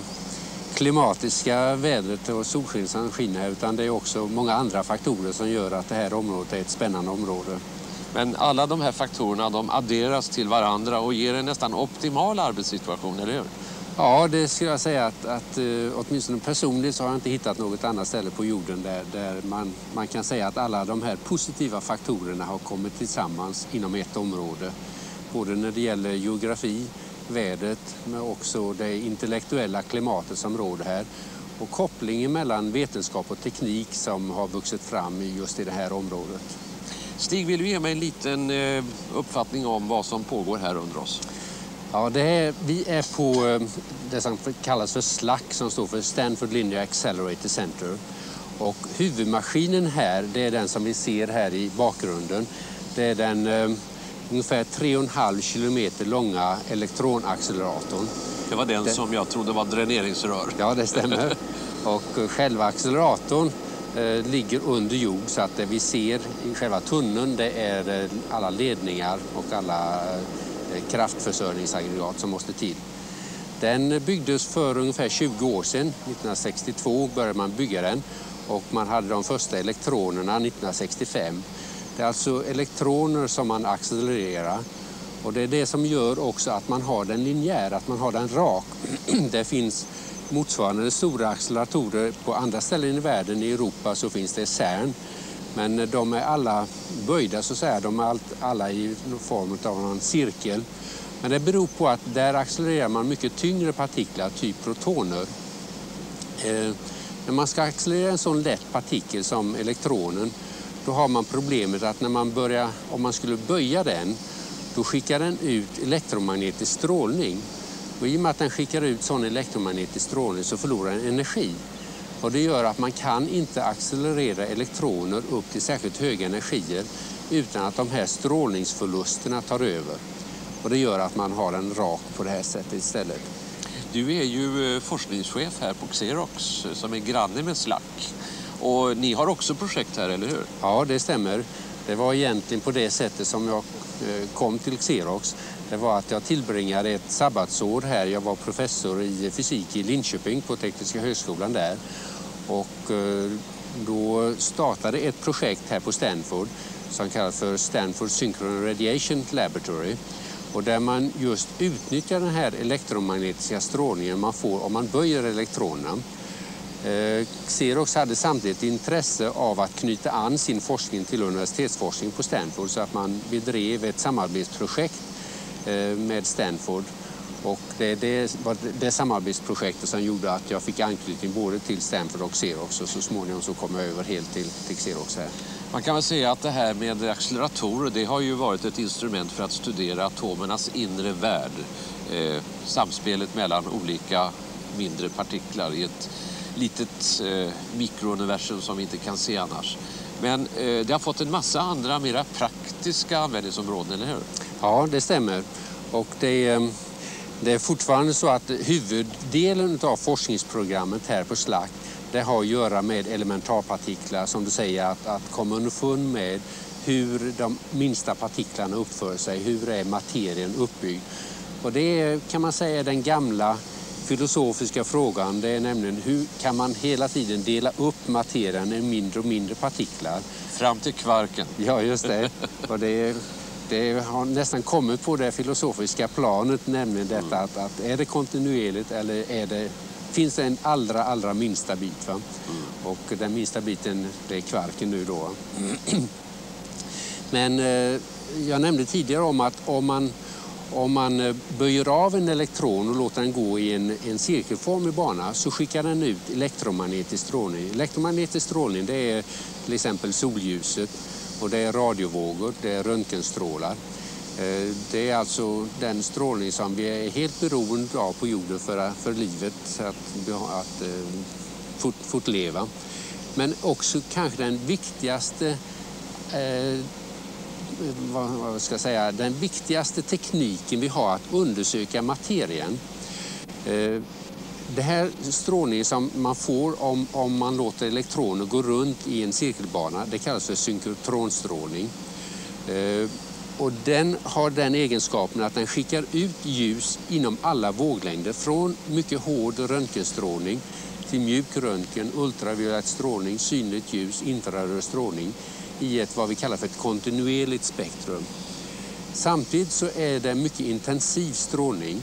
klimatiska vädret och solsken som skiner, utan det är också många andra faktorer som gör att det här området är ett spännande område. Men alla de här faktorerna, de adderas till varandra och ger en nästan optimal arbetssituation, eller hur? Ja, det skulle jag säga att åtminstone personligt så har jag inte hittat något annat ställe på jorden där man kan säga att alla de här positiva faktorerna har kommit tillsammans inom ett område. Både när det gäller geografi, vädret, men också det intellektuella klimatet som råder här. Och kopplingen mellan vetenskap och teknik som har vuxit fram just i det här området. Stig, vill du ge mig en liten uppfattning om vad som pågår här under oss? Ja, vi är på det som kallas för SLAC, som står för Stanford Linear Accelerator Center. Och huvudmaskinen här, det är den som vi ser här i bakgrunden. Det är den ungefär 3,5 kilometer långa elektronacceleratorn. Det var den som jag trodde var dräneringsrör. Ja, det stämmer. Och själva acceleratorn ligger under jord, så att det vi ser i själva tunneln, det är alla ledningar och alla kraftförsörjningsaggregat som måste till. Den byggdes för ungefär 20 år sedan. 1962 började man bygga den och man hade de första elektronerna 1965. Det är alltså elektroner som man accelererar, och det är det som gör också att man har den linjär, att man har den rak. Det finns motsvarande stora acceleratorer på andra ställen i världen. I Europa så finns det CERN, men de är alla böjda så att säga. De är alla i någon form av en cirkel. Men det beror på att där accelererar man mycket tyngre partiklar, typ protoner. När man ska accelerera en sån lätt partikel som elektronen, då har man problemet att när man börjar, om man skulle böja den, då skickar den ut elektromagnetisk strålning. Och i och med att den skickar ut sån elektromagnetisk strålning så förlorar den energi. Och det gör att man kan inte accelerera elektroner upp till särskilt höga energier utan att de här strålningsförlusterna tar över. Och det gör att man har en rak på det här sättet istället. Du är ju forskningschef här på Xerox som är granne med SLAC. Och ni har också projekt här, eller hur? Ja, det stämmer. Det var egentligen på det sättet som jag kom till Xerox. Det var att jag tillbringade ett sabbatsår här. Jag var professor i fysik i Linköping på Tekniska högskolan där. Och då startade ett projekt här på Stanford som kallas för Stanford Synchronous Radiation Laboratory. Och där man just utnyttjar den här elektromagnetiska strålningen man får om man böjer elektronerna. Xerox hade samtidigt intresse av att knyta an sin forskning till universitetsforskning på Stanford, så att man bedrev ett samarbetsprojekt med Stanford. Och det var det samarbetsprojektet som gjorde att jag fick anknytning både till Stanford och Xerox, och så småningom så kom jag över helt till Xerox här. Man kan väl säga att det här med acceleratorer, det har ju varit ett instrument för att studera atomernas inre värld. Samspelet mellan olika mindre partiklar i ett litet mikrouniversum som vi inte kan se annars. Men det har fått en massa andra mera praktiska användningsområden, eller hur? Ja, det stämmer. Och det är fortfarande så att huvuddelen av forskningsprogrammet här på SLAC, det har att göra med elementarpartiklar, som du säger, att komma underfund med hur de minsta partiklarna uppför sig, hur är materien uppbyggd. Och det är, kan man säga, den gamla filosofiska frågan. Det är nämligen hur kan man hela tiden dela upp materien i mindre och mindre partiklar. Fram till kvarken. Ja, just det. Och det har nästan kommit på det filosofiska planet, nämligen detta att är det kontinuerligt eller finns det en allra minsta bit, va? Och den minsta biten, det är kvarken nu då. Men jag nämnde tidigare om att om man böjer av en elektron och låter den gå i en cirkelformig bana, så skickar den ut elektromagnetisk strålning. Elektromagnetisk strålning, det är till exempel solljuset, och det är radiovågor, det är röntgenstrålar. Det är alltså den strålning som vi är helt beroende av på jorden för livet att fortleva. Men också kanske den viktigaste den viktigaste tekniken vi har att undersöka materien. Det här strålningen som man får om man låter elektroner gå runt i en cirkelbana, det kallas för synkrotronstrålning. Och den har den egenskapen att den skickar ut ljus inom alla våglängder, från mycket hård röntgenstrålning till mjuk röntgen, ultraviolett strålning, synligt ljus, infraröd strålning, i ett vad vi kallar för ett kontinuerligt spektrum. Samtidigt så är det mycket intensiv strålning.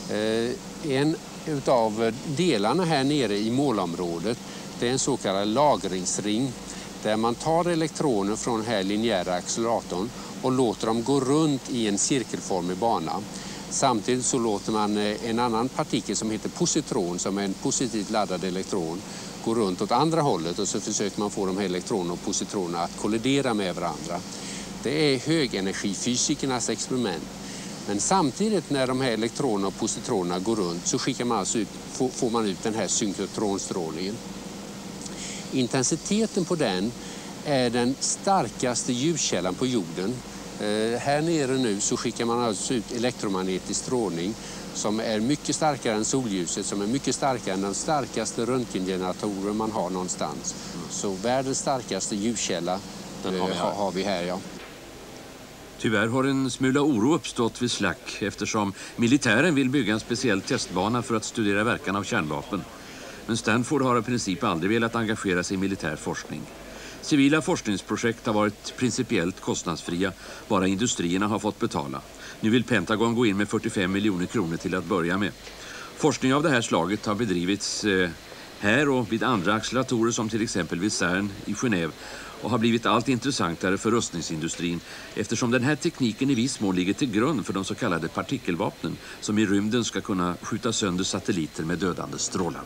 En av delarna här nere i målområdet, det är en så kallad lagringsring, där man tar elektroner från den här linjära acceleratorn och låter dem gå runt i en cirkelformig bana. Samtidigt så låter man en annan partikel som heter positron, som är en positivt laddad elektron, gå runt åt andra hållet, och så försöker man få de här elektronerna och positronerna att kollidera med varandra. Det är högenergifysikernas experiment. Men samtidigt när de här elektronerna och positronerna går runt, så skickar man alltså får man ut den här synkrotronstrålningen. Intensiteten på den är den starkaste ljuskällan på jorden. Här nere nu så skickar man alltså ut elektromagnetisk strålning som är mycket starkare än solljuset, som är mycket starkare än den starkaste röntgengeneratorer man har någonstans. Så världens starkaste ljuskälla har vi här, ja. Tyvärr har en smula oro uppstått vid SLAC eftersom militären vill bygga en speciell testbana för att studera verkan av kärnvapen. Men Stanford har i princip aldrig velat engagera sig i militär forskning. Civila forskningsprojekt har varit principiellt kostnadsfria, bara industrierna har fått betala. Nu vill Pentagon gå in med 45 miljoner kronor till att börja med. Forskning av det här slaget har bedrivits här och vid andra acceleratorer, som till exempel vid CERN i Genève, och har blivit allt intressantare för rustningsindustrin eftersom den här tekniken i viss mån ligger till grund för de så kallade partikelvapnen som i rymden ska kunna skjuta sönder satelliter med dödande strålar.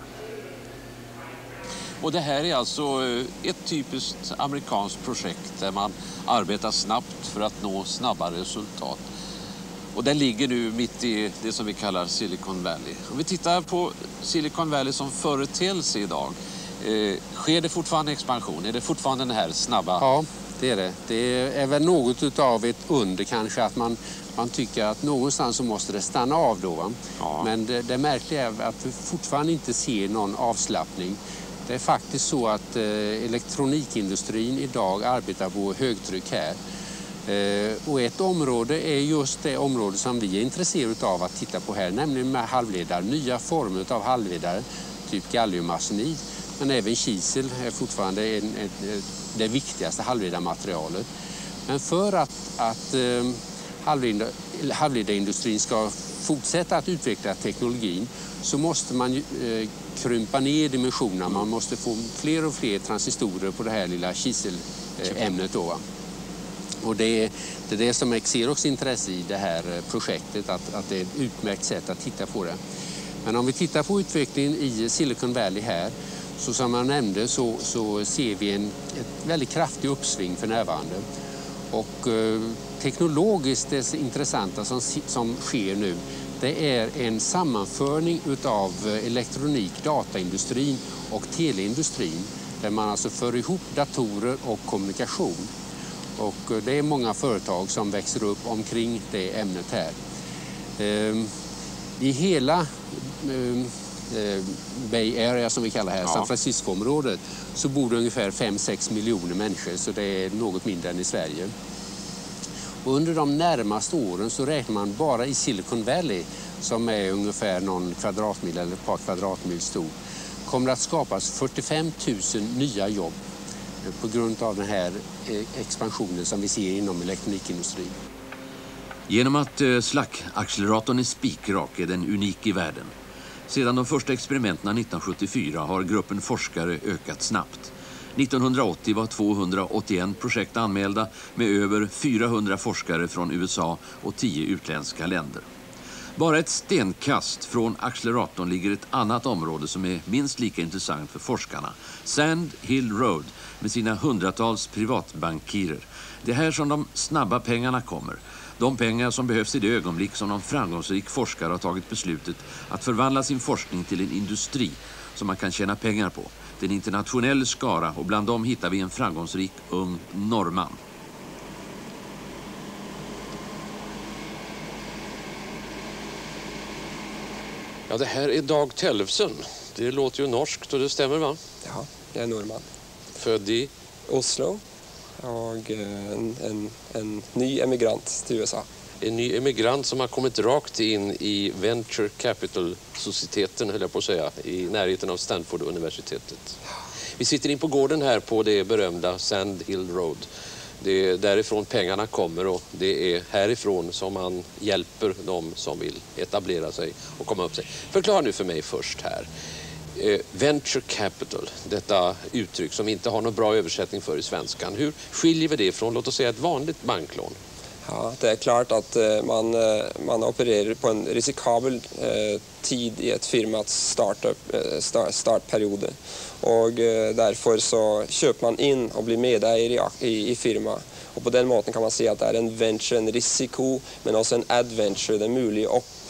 Och det här är alltså ett typiskt amerikanskt projekt där man arbetar snabbt för att nå snabba resultat. Och den ligger nu mitt i det som vi kallar Silicon Valley. Om vi tittar på Silicon Valley som företeelse idag, sker det fortfarande expansion? Är det fortfarande den här snabba? Ja, det är det. Det är väl något av ett under kanske, att man tycker att någonstans så måste det stanna av då. Va? Ja. Men det märkliga är att vi fortfarande inte ser någon avslappning. Det är faktiskt så att elektronikindustrin idag arbetar på högtryck här. Och ett område är just det område som vi är intresserade av att titta på här, nämligen med halvledare, nya former av halvledare, typ galliumarsenid, men även kisel är fortfarande det viktigaste halvledarmaterialet. Men för att halvledarindustrin ska fortsätta att utveckla teknologin så måste man krympa ner dimensionerna. Man måste få fler och fler transistorer på det här lilla kiselämnet då. Och det är det som är Xerox intresse i det här projektet, att det är ett utmärkt sätt att titta på det. Men om vi tittar på utvecklingen i Silicon Valley här, så som jag nämnde så ser vi ett väldigt kraftigt uppsving för närvarande. Och teknologiskt det intressanta som sker nu, det är en sammanförning utav elektronik, dataindustrin och teleindustrin, där man alltså för ihop datorer och kommunikation. Och det är många företag som växer upp omkring det ämnet här. I hela Bay Area som vi kallar här, San Francisco-området, så bor det ungefär 5-6 miljoner människor, så det är något mindre än i Sverige. Och under de närmaste åren så räknar man bara i Silicon Valley, som är ungefär någon kvadratmil eller ett par kvadratmil stor, kommer att skapas 45 000 nya jobb på grund av den här expansionen som vi ser inom elektronikindustrin. Genom att slack-acceleratorn är spikrak är den unik i världen. Sedan de första experimenten 1974 har gruppen forskare ökat snabbt. 1980 var 281 projekt anmälda med över 400 forskare från USA och 10 utländska länder. Bara ett stenkast från acceleratorn ligger ett annat område som är minst lika intressant för forskarna. Sand Hill Road med sina hundratals privatbankirer. Det är här som de snabba pengarna kommer. De pengar som behövs i det ögonblick som någon framgångsrik forskare har tagit beslutet att förvandla sin forskning till en industri som man kan tjäna pengar på. Det är en internationell skara och bland dem hittar vi en framgångsrik ung norrman. Ja, det här är Dag Tellefsen. Det låter ju norskt och det stämmer, va? Ja, jag är norrman. Född i Oslo och en ny emigrant till USA. En ny emigrant som har kommit rakt in i Venture Capital-societeten, höll jag på att säga, i närheten av Stanford-universitetet. Vi sitter in på gården här på det berömda Sand Hill Road. Det är därifrån pengarna kommer och det är härifrån som man hjälper dem som vill etablera sig och komma upp sig. Förklara nu för mig först här. Venture Capital, detta uttryck som vi inte har någon bra översättning för i svenskan. Hur skiljer vi det från, låt oss säga, ett vanligt banklån? Ja, det är klart att man opererar på en risikabel tid i ett firmas startperiod. Och därför så köper man in och blir medägare i firma. Och på den måten kan man säga att det är en venture, en risiko, men också en adventure, den möjliga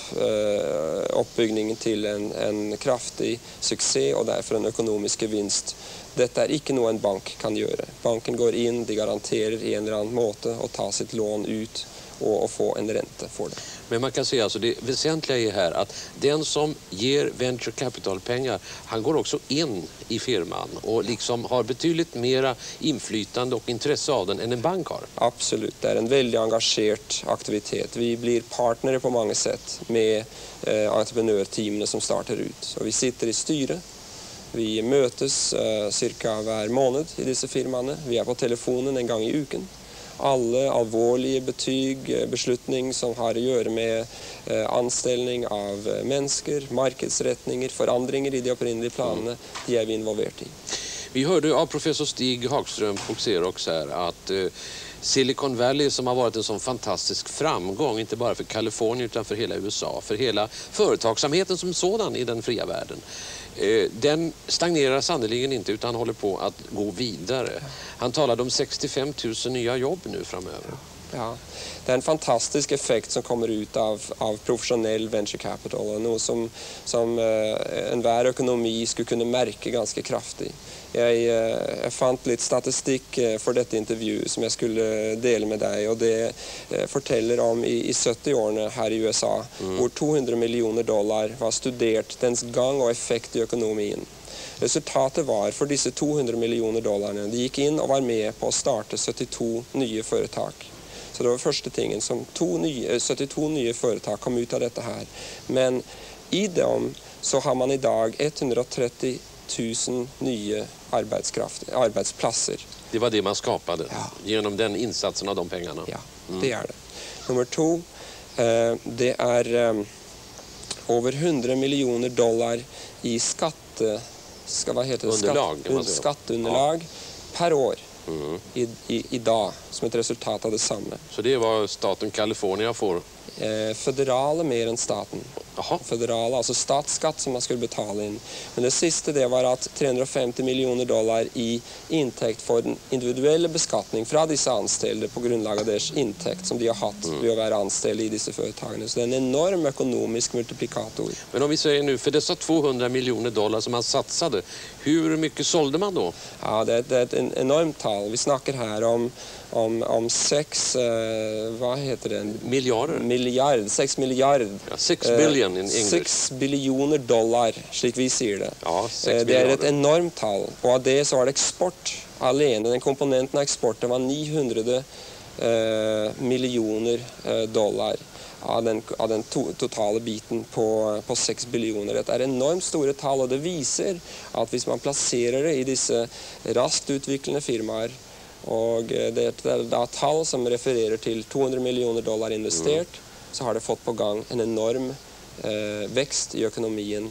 uppbyggningen till en kraftig succé och därför en ekonomisk vinst. Detta är inte något en bank kan göra. Banken går in, de garanterar i en eller annan måte och tar sitt lån ut och få en ränta för det. Men man kan säga alltså det väsentliga är här att den som ger venture capital-pengar, han går också in i firman och liksom har betydligt mera inflytande och intresse av den än en bank har. Absolut, det är en väldigt engagerad aktivitet. Vi blir partner på många sätt med entreprenörteamen som startar ut. Och vi sitter i styre. Vi mötes cirka hver månad i dessa firmaene. Vi är på telefonen en gång i uken. Alla allvarliga betyg, beslutning som har att göra med anställning av människor, marknadsrättningar, förändringar i de upprinnerliga planerna, de är vi involverade i. Vi hörde av professor Stig Hagström på Xerox här att Silicon Valley, som har varit en sån fantastisk framgång, inte bara för Kalifornien utan för hela USA, för hela företagsamheten som sådan i den fria världen. Den stagnerar sannoliken inte utan håller på att gå vidare. Han talade om 65 000 nya jobb nu framöver. Ja, det är en fantastisk effekt som kommer ut av professionell venture capital och något som enhver ekonomi skulle kunna märka ganska kraftigt. Jag fann lite statistik för detta intervju som jag skulle dela med dig och det fortäller om i 70 år här i USA hvor $200 miljoner var studerat dens gang och effekt i ekonomin. Resultatet var för dessa $200 miljoner, de gick in och var med på att starta 72 nya företag. Så det var första tingen som 72 nya företag kom ut av detta här. Men i dem så har man idag 130 000 nya arbetsplatser. Det var det man skapade genom den insatsen av de pengarna. Ja, det är det. Nummer 2, det är över 100 miljoner dollar i skatteunderlag per år idag som ett resultat av detsamma. Så det är vad staten Kalifornien får? Federala mer än staten. Federala, alltså statsskatt som man skulle betala in. Men det sista det var att 350 miljoner dollar i intäkt för den individuella beskattning från dessa anställda på grundlag av deras intäkt som de har haft vid att vara anställda i dessa företagen. Så det är en enorm ekonomisk multiplikator. Men om vi säger nu, för dessa 200 miljoner dollar som man satsade, hur mycket sålde man då? Ja, det är ett enormt tal. Vi snackar här om 6, vad heter det? Miljarder. 6 miljarder. Ja, 6 billion in English. 6 biljoner dollar, slik vi ser det. Ja, 6 det är ett enormt tal. Och av det så var det export alene. Den komponenten av exporten var 900 miljoner dollar av den totala biten på 6 biljoner. Det är enormt stora tal och det visar att hvis man placerar det i dessa raskt utvecklande firmaer och det är tal som refererar till 200 miljoner dollar investerat så har det fått på gång en enorm växt i ekonomin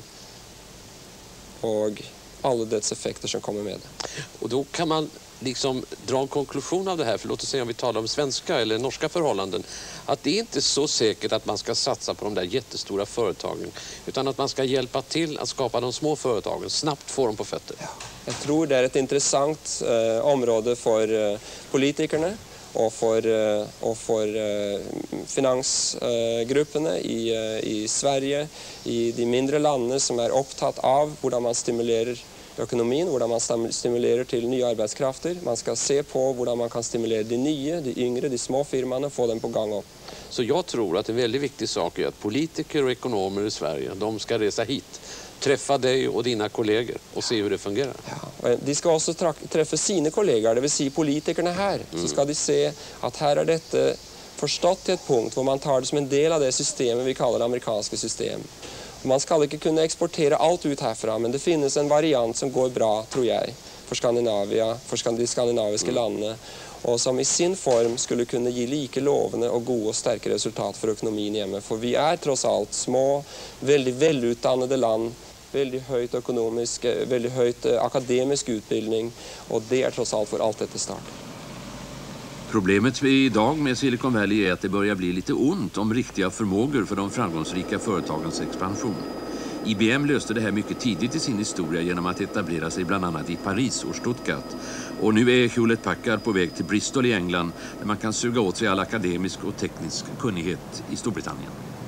och alla dess effekter som kommer med det. Och då kan man liksom dra en konklusion av det här, för låt oss säga om vi talar om svenska eller norska förhållanden, att det är inte så säkert att man ska satsa på de där jättestora företagen, utan att man ska hjälpa till att skapa de små företagen, snabbt få dem på fötter. Ja, jag tror det är ett intressant område för politikerna och för finansgrupperna i Sverige, i de mindre länderna som är upptatt av hur man stimulerar ekonomin, hur man stimulerar till nya arbetskrafter. Man ska se på hur man kan stimulera de nya, de yngre, de små firmorna och få dem på gång upp. Så jag tror att en väldigt viktig sak är att politiker och ekonomer i Sverige, de ska resa hit, träffa dig och dina kollegor och se hur det fungerar. Ja. De ska också träffa sina kollegor, det vill säga politikerna här. Så ska de se att här är detta förstått till ett punkt där man tar det som en del av det systemet vi kallar det amerikanska system. Man ska inte kunna exportera allt ut härifrån, men det finns en variant som går bra, tror jag, för Skandinavien, för de skandinaviska länderna och som i sin form skulle kunna ge lika lovande och goda och starka resultat för ekonomin hemma. För vi är trots allt små, väldigt välutbildade land, väldigt högt ekonomisk, väldigt högt akademisk utbildning och det är trots allt för allt detta start. Problemet idag med Silicon Valley är att det börjar bli lite ont om riktiga förmågor för de framgångsrika företagens expansion. IBM löste det här mycket tidigt i sin historia genom att etablera sig bland annat i Paris och Stuttgart. Och nu är Hewlett Packard på väg till Bristol i England där man kan suga åt sig all akademisk och teknisk kunnighet i Storbritannien.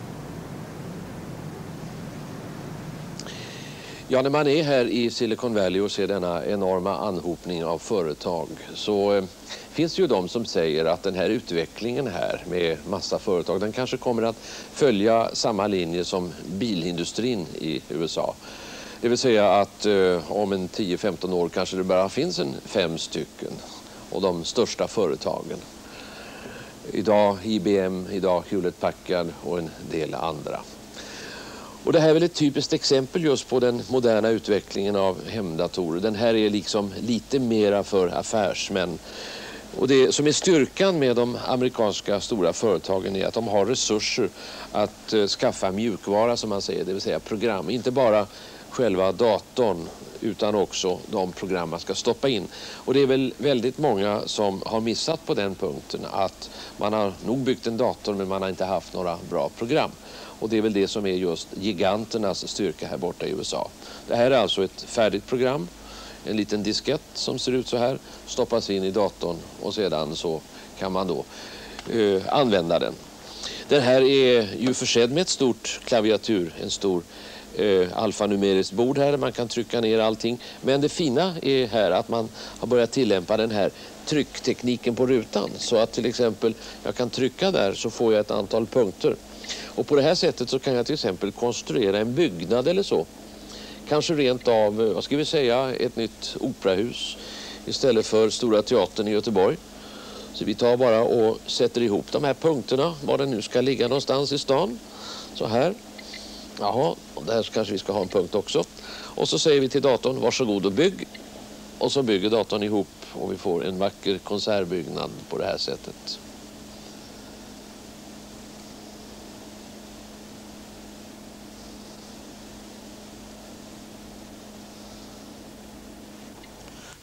Ja, när man är här i Silicon Valley och ser denna enorma anhopning av företag så finns det ju de som säger att den här utvecklingen här med massa företag, den kanske kommer att följa samma linje som bilindustrin i USA. Det vill säga att om en 10-15 år kanske det bara finns 5 stycken och de största företagen. Idag IBM, idag Hewlett Packard och en del andra. Och det här är väl ett typiskt exempel just på den moderna utvecklingen av hemdatorer. Den här är liksom lite mera för affärsmän. Och det som är styrkan med de amerikanska stora företagen är att de har resurser att skaffa mjukvara som man säger, det vill säga program. Inte bara själva datorn utan också de program man ska stoppa in. Och det är väl väldigt många som har missat på den punkten att man har nog byggt en dator men man har inte haft några bra program. Och det är väl det som är just giganternas styrka här borta i USA. Det här är alltså ett färdigt program. En liten diskett som ser ut så här stoppas in i datorn och sedan så kan man då använda den. Den här är ju försedd med ett stort klaviatur, en stor alfanumeriskt bord här där man kan trycka ner allting. Men det fina är här att man har börjat tillämpa den här trycktekniken på rutan. Så att till exempel jag kan trycka där så får jag ett antal punkter. Och på det här sättet så kan jag till exempel konstruera en byggnad eller så. Kanske rent av, vad ska vi säga, ett nytt operahus istället för Stora Teatern i Göteborg. Så vi tar bara och sätter ihop de här punkterna, var den nu ska ligga någonstans i stan. Så här. Jaha, och där kanske vi ska ha en punkt också. Och så säger vi till datorn, varsågod och bygg. Och så bygger datorn ihop och vi får en vacker konsertbyggnad på det här sättet.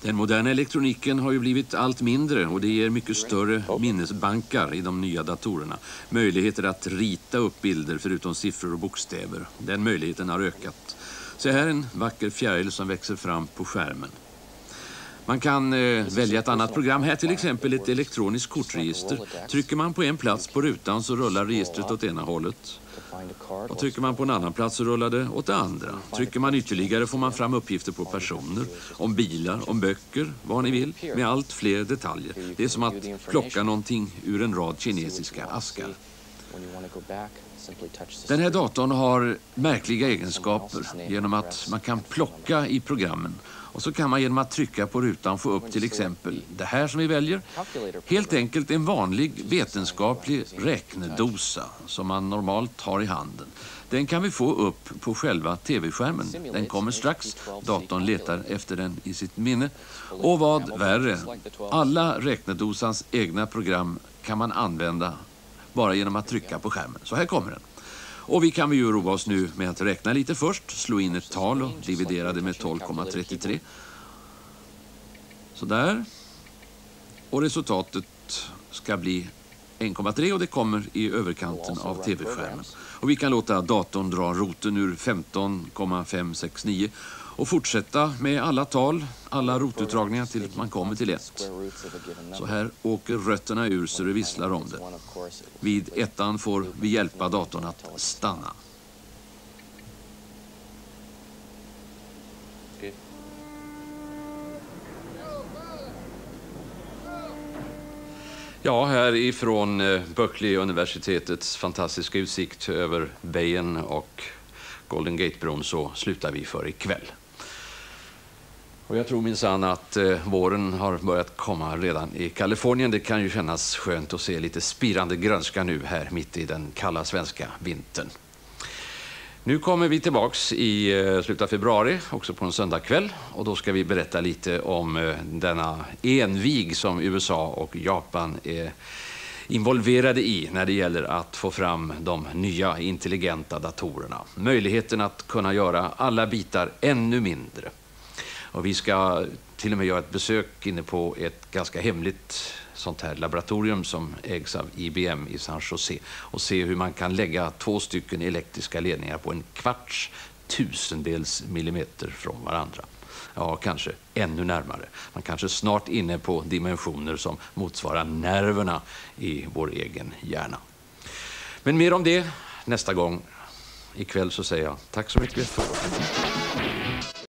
Den moderna elektroniken har ju blivit allt mindre och det ger mycket större minnesbankar i de nya datorerna. Möjligheter att rita upp bilder förutom siffror och bokstäver. Den möjligheten har ökat. Så här är en vacker fjäril som växer fram på skärmen. Man kan välja ett annat program. Här till exempel ett elektroniskt kortregister. Trycker man på en plats på rutan så rullar registret åt ena hållet. Och trycker man på en annan plats så rullar det åt det andra. Trycker man ytterligare får man fram uppgifter på personer, om bilar, om böcker, vad ni vill, med allt fler detaljer. Det är som att plocka någonting ur en rad kinesiska askar. Den här datorn har märkliga egenskaper genom att man kan plocka i programmen. Och så kan man genom att trycka på rutan få upp till exempel det här som vi väljer. Helt enkelt en vanlig vetenskaplig räknedosa som man normalt har i handen. Den kan vi få upp på själva tv-skärmen. Den kommer strax. Datorn letar efter den i sitt minne. Och vad värre, alla räknedosans egna program kan man använda bara genom att trycka på skärmen. Så här kommer den. Och vi kan ju roa oss nu med att räkna lite först. Slå in ett tal och dividera det med 12,33. Sådär. Och resultatet ska bli 1,3 och det kommer i överkanten av tv-skärmen. Och vi kan låta datorn dra roten ur 15,569 och fortsätta med alla tal, alla rotutdragningar till man kommer till 1. Så här åker rötterna ur så det visslar om det. Vid 1:an får vi hjälpa datorn att stanna. Ja, här ifrån Berkeley-universitetets fantastiska utsikt över Bayen och Golden Gate-bron så slutar vi för ikväll. Och jag tror minsann att våren har börjat komma redan i Kalifornien. Det kan ju kännas skönt att se lite spirande grönska nu här mitt i den kalla svenska vintern. Nu kommer vi tillbaks i slutet av februari, också på en söndagkväll. Och då ska vi berätta lite om denna envig som USA och Japan är involverade i när det gäller att få fram de nya intelligenta datorerna. Möjligheten att kunna göra alla bitar ännu mindre. Och vi ska till och med göra ett besök inne på ett ganska hemligt sånt här laboratorium som ägs av IBM i San Jose och se hur man kan lägga 2 stycken elektriska ledningar på 1/4 tusendels millimeter från varandra. Ja, kanske ännu närmare. Man kanske snart inne på dimensioner som motsvarar nerverna i vår egen hjärna. Men mer om det nästa gång. Ikväll så säger jag tack så mycket för